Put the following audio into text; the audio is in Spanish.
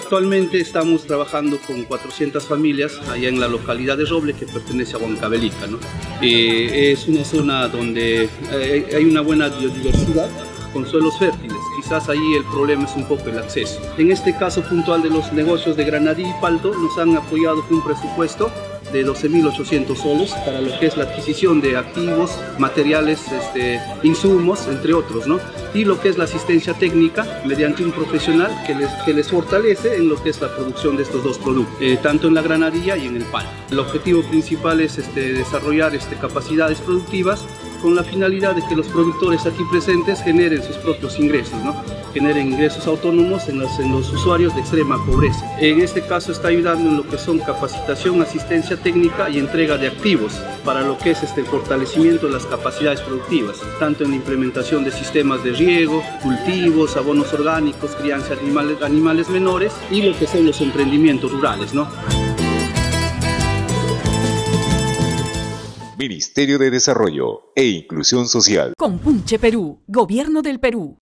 Actualmente estamos trabajando con 400 familias allá en la localidad de Roble, que pertenece a Huancavelica, ¿no? Es una zona donde hay una buena biodiversidad con suelos fértiles. Quizás ahí el problema es un poco el acceso. En este caso puntual de los negocios de Granadí y Palto, nos han apoyado con un presupuesto de 12.800 soles para lo que es la adquisición de activos, materiales, insumos, entre otros, ¿no? Y lo que es la asistencia técnica mediante un profesional que les fortalece en lo que es la producción de estos dos productos, tanto en la granadilla y en el palto. El objetivo principal es desarrollar capacidades productivas con la finalidad de que los productores aquí presentes generen sus propios ingresos, ¿no? Generen ingresos autónomos en los usuarios de extrema pobreza. En este caso está ayudando en lo que son capacitación, asistencia técnica y entrega de activos para lo que es el fortalecimiento de las capacidades productivas, tanto en la implementación de sistemas de riego, cultivos, abonos orgánicos, crianza de animales menores y lo que son los emprendimientos rurales, ¿no? Ministerio de Desarrollo e Inclusión Social. Compunche Perú, Gobierno del Perú.